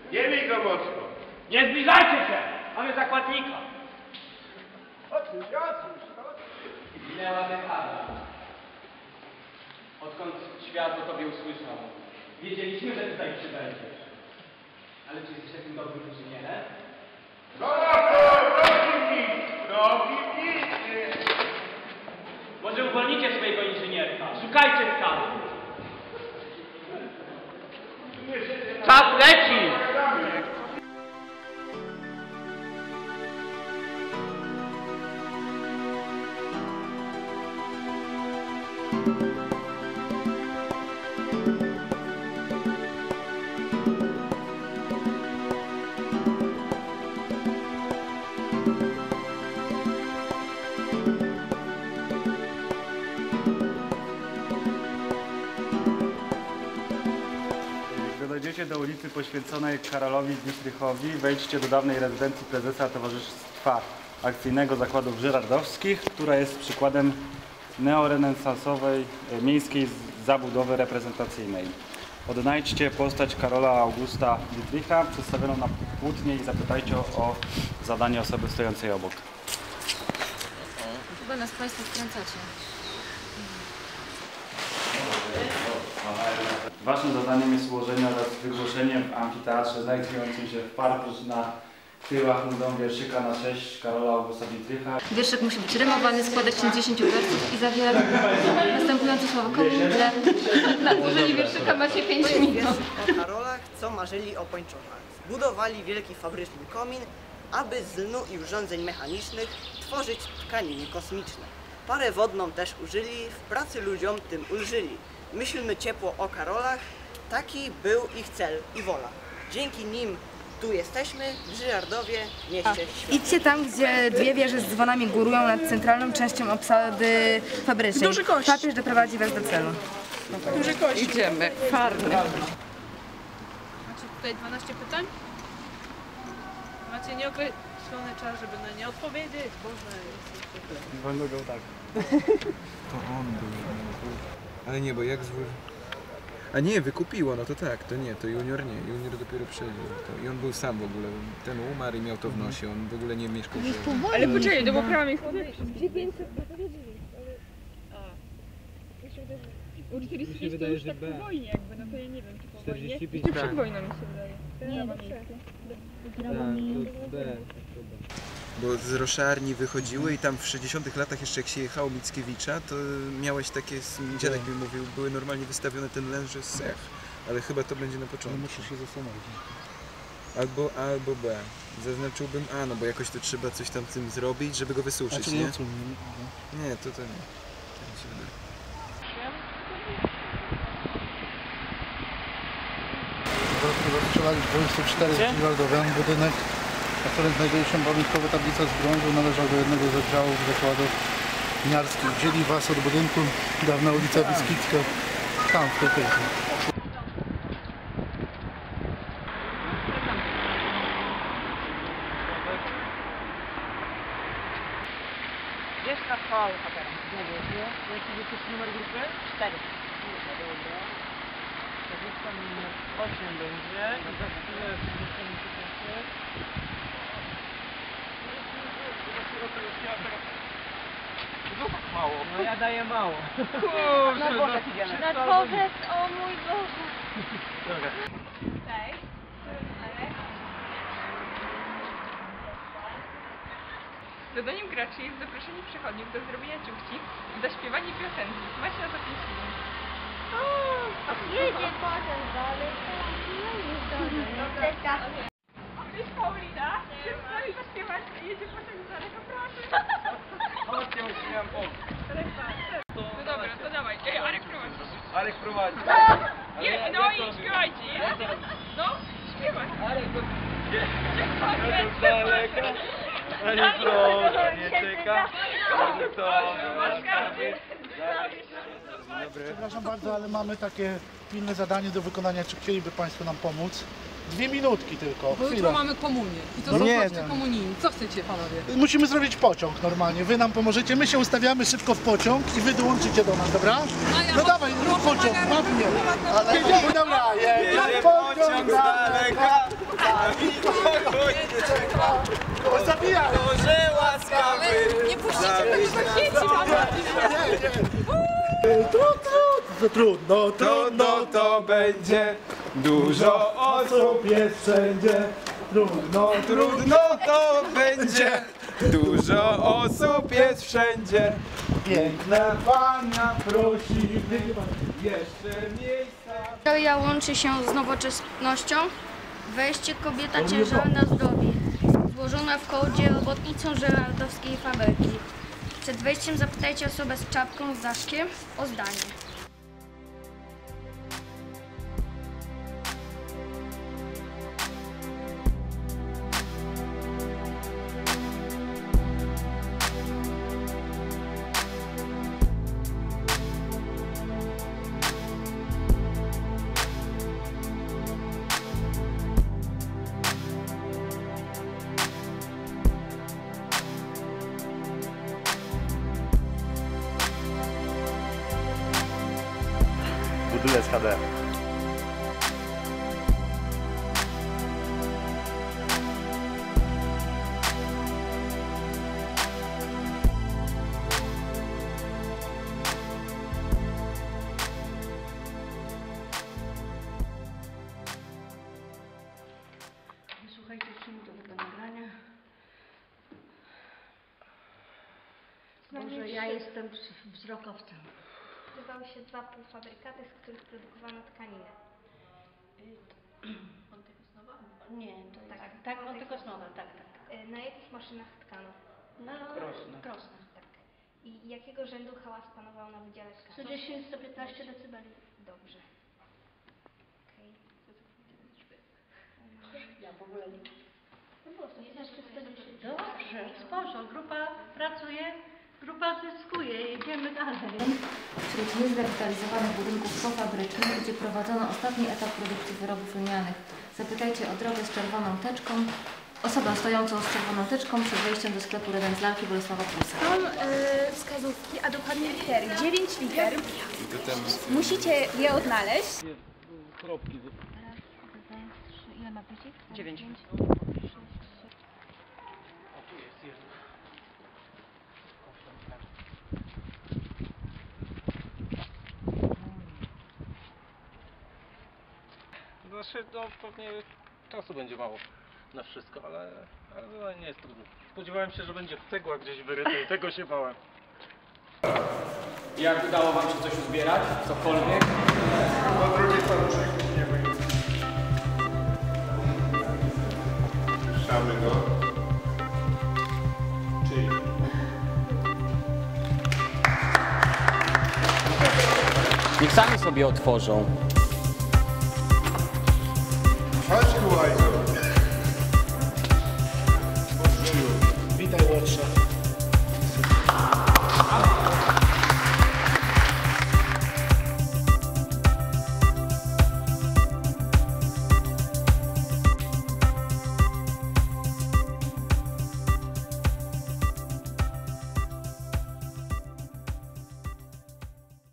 Nie bij go mocno. Nie zbliżajcie się! Mamy zakładnika. Odsuń się. Minęła dekada. Odkąd świat o tobie usłyszał. Wiedzieliśmy, że tutaj przybędziesz. Ale czy jesteś takim dobrym inżynierem? Drogi nic. Może uwolnicie swojego inżynierka? Szukajcie skarbu. Czas leci! Gdy dojdziecie do ulicy poświęconej Karolowi Dietrichowi, wejdźcie do dawnej rezydencji prezesa Towarzystwa Akcyjnego Zakładów Żyrardowskich, która jest przykładem neorenesansowej miejskiej zabudowy reprezentacyjnej. Odnajdźcie postać Karola Augusta Dietricha przedstawioną na płótnie i zapytajcie o zadanie osoby stojącej obok. Chyba nas Państwo wkręcacie. Waszym zadaniem jest ułożenie oraz wygłoszenie w amfiteatrze znajdującym się w parku na tyłach nudą wierszyka na cześć Karola Augusta Dietricha. Wierszyk musi być rymowany, składać się z 10 wersów i zawiera następujące słowa. Na złożenie wierszyka macie 5 minut. O Karolach, co marzyli o pończochach. Zbudowali wielki fabryczny komin, aby z lnu i urządzeń mechanicznych tworzyć tkaniny kosmiczne. Parę wodną też użyli, w pracy ludziom tym ulżyli. Myślmy ciepło o Karolach, taki był ich cel i wola. Dzięki nim tu jesteśmy, w Żyrardowie, mieście świata. Idźcie tam, gdzie dwie wieże z dzwonami górują nad centralną częścią obsady fabrycznej. Duży kość. Papież doprowadzi was do celu. Duży kość. Idziemy. Farmy. Macie tutaj 12 pytań? Macie nieokreślony czas, żeby na nie odpowiedzieć. Boże, Wolno go tak. To on był. Ale nie, bo jak zły... A nie, wykupiło, no to tak, to nie, to Junior nie, Junior dopiero przejdzie. I on był sam w ogóle, ten umarł i miał to w nosie, on w ogóle nie mieszkał w... Ale poczekaj, to było prawa miejsce. 900 U 40 to już tak po wojnie jakby, no to ja nie wiem czy po wojnie. Jeszcze przed wojną mi się wydaje. Nie, Bo z roszarni wychodziły i tam w 60 latach jeszcze jak się jechało Mickiewicza, to miałeś takie, dziadek mi mówił, były normalnie wystawione ten len, że sech, ale chyba to będzie na początku. Musisz się zastanowić. Albo B. Zaznaczyłbym A, no bo jakoś to trzeba coś tam tym zrobić, żeby go wysuszyć, nie? Nie, to nie. Tak mi się wydaje. Rozstrzelali 24 Żyrardowian. Budynek, na którym znajduje się pamiątkowa tablica z brązu, należał do jednego z oddziałów zakładów winiarskich. Wzięli was od budynku, dawna ulica Biskicka, tam w tej pięknie. Jest na chwałę, teraz. Jaki jest numer grupy? 4. Dobra. 8 będzie i za chwilę przyniesiemy mało. No ja daję mało. Kurczę, na dworzec idziemy. Na dworzec, o mój Boże. Dobra. Cześć. Zadaniem graczy jest zaproszenie przechodniów do zrobienia ciuchci i zaśpiewanie piosenki. Macie na to 5 minut. Jedzie potem dalej. Cześć Paulina. Chcesz z nami zaśpiewać? Jedzie pociąg z daleka, proszę. Chodźcie, uśmiecham pomóc. No dobra, to dawaj. Ej, Arek prowadzi. Arek prowadzi. Nie, no i śpiewajcie. No, śpiewaj. Arek, to... Dziękuję. daleka. Ani proszę, nie czeka. Przepraszam bardzo, ale mamy takie pilne zadanie do wykonania. Czy chcieliby Państwo nam pomóc? 2 minutki tylko, Bo jutro chwila. mamy komunię. I to No są nie, goście nie. komunijni. Co chcecie panowie? Musimy zrobić pociąg normalnie. Wy nam pomożecie, my się ustawiamy szybko w pociąg i wy dołączycie do nas, dobra? No dawaj, rób pociąg, łapnie. Ale dobra, jedzie pociąg z daleka. Zabijaj! Boże łaskawy! Nie puścicie tego do sieci, Trudno to będzie, dużo osób jest wszędzie. Trudno to będzie, dużo osób jest wszędzie. Piękna Pana prosi, jeszcze miejsca. Historia łączy się z nowoczesnością. Wejście kobieta ciężarna zdrowi, złożona w kołdzie robotnicą żyrardowskiej fabryki. Przed wejściem zapytajcie osobę z czapką, z daszkiem o zdanie. Budulec HD. Słuchajcie, do tego nagrania. Może ja jestem wzrokowcem. Używały się dwa półfabrykaty, z których produkowano tkaninę. Montykosnowa? Nie, to jest... Tak, Montykosnowa, tak. Na jakich maszynach tkano? Na krosnach. Tak. I jakiego rzędu hałas panował na wydziale tkacza? 110-115 decybeli. Dobrze. Okej. Ja w ogóle nie... Dobrze, sponsor, grupa pracuje, grupa zyskuje, jedziemy dalej. Wśród niezrewitalizowanych budynków pofabrycznych, gdzie prowadzono ostatni etap produkcji wyrobów lnianych. Zapytajcie o drogę z czerwoną teczką, osobę stojącą z czerwoną teczką przed wejściem do sklepu Redenslarki Bolesława Prusa. Są wskazówki, a dokładnie litery. 9 liter. Musicie je odnaleźć. Kropki. Ile ma pici? 9. Znaczy, no pewnie czasu będzie mało na wszystko, ale nie jest trudno. Spodziewałem się, że będzie cegła gdzieś wyryta i tego się bałem. Jak udało wam się coś uzbierać? Cokolwiek? Po drugie staruszek nie będzie. Puszczamy go. Czyli... Niech sami sobie otworzą.